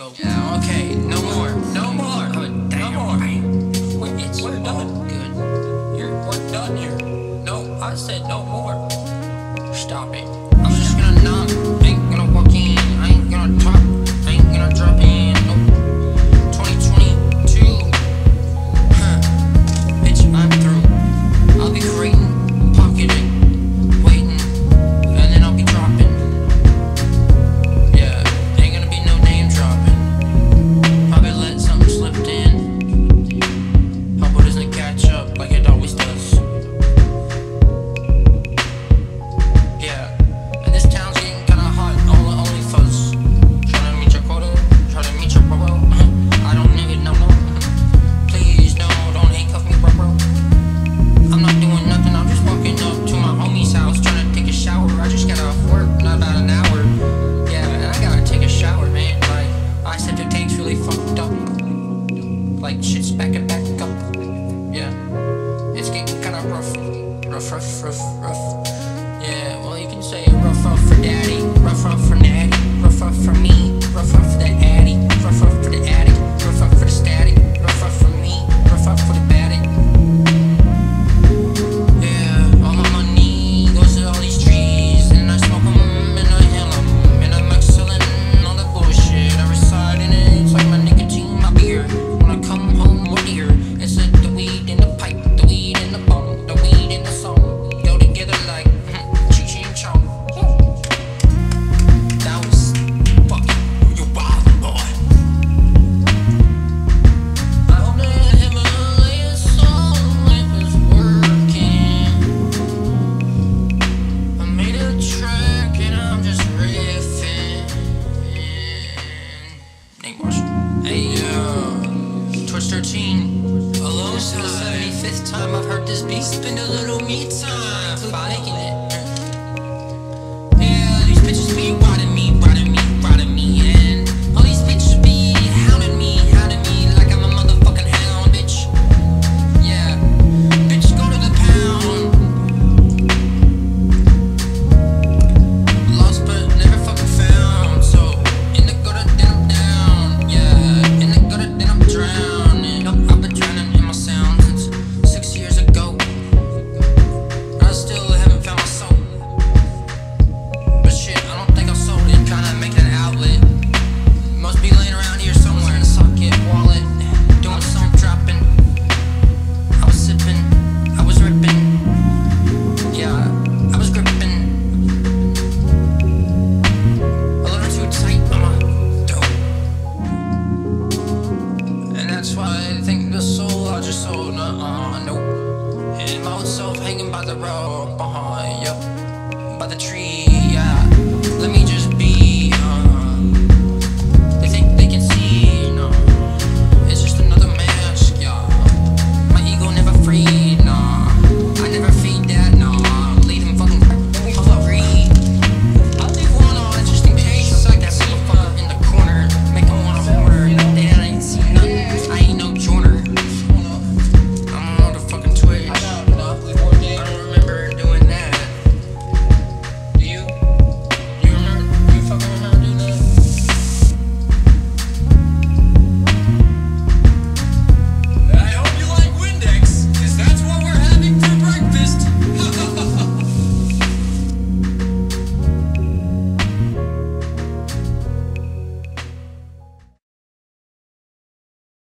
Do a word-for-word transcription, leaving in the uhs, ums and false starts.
go. Yeah, okay, no more, no more, oh, damn. No more. We're, it's, we're done. Good. You're, we're done here. No, I said no more. Stop it. I'm just gonna knock. Ain't gonna walk in. I ain't gonna talk. I ain't gonna drop in. Nope. twenty twenty-two. Huh. Bitch, I'm through. I'll be creating, pocketing, waiting, and then I'll be dropping. Yeah, ain't gonna be no name dropping. Probably let something slip in. Hope it doesn't catch up like it always does. Yeah, and this town's getting kinda hot, all the only fuzz. Tryna meet your quota, tryna meet your bro. I don't need it, no, no. Please, no, don't handcuff me, bro, bro. I'm not doing nothing, I'm just walking up to my homie's house, tryna take a shower. I just got off work, not about an hour. Yeah, and I gotta take a shower, man. Like, my septic tank's really fucked up. Like, shit's backing back up. Yeah, it's getting kinda rough. Rough, rough, rough, rough. Yeah, well, you can say rough rough for daddy, rough rough for natty, rough rough for me, rough rough for the addy, rough rough for the addict, rough rough for the static, rough rough for me, rough rough for the batty. Yeah, all my money goes to all these trees, and I smoke them, and I inhale them, and I'm excelling all the bullshit. I reside in it, it's like my nicotine, my beer. When I come home, more dear, it's like the weed in the pipe, the weed in the bong, the weed in the song. Go together like Cheech and Chong. That was fucking you wildin', boy. I hope that Himalaya song it was working. I made a track and I'm just riffing. Name wash. Hey yo, Twitch thirteen. Alone to the seventy-fifth time I've heard this beat. Spend a little me time fighting it. Yeah, these bitches be riding me, riding me, riding me, and all these bitches be hounding me, hounding me like I'm a motherfucking hound, bitch. Yeah, bitch, go to the pound. Lost but never fucking found. So in the gutter, then I'm down. Yeah, in the gutter, then I'm drowning. Nope, I've been drowning in my sound since six years ago. I still haven't found my soul. But shit, I don't think I've sold it. Tryna make an outlet. Must be laying around here somewhere in a socket wallet. Doing some dropping. I was sipping. I was ripping. Yeah, I was gripping. A little too tight on my dough. And that's why I think the soul I just sold. Uh-uh, nope. And my old self hanging by the rope. Uh-huh.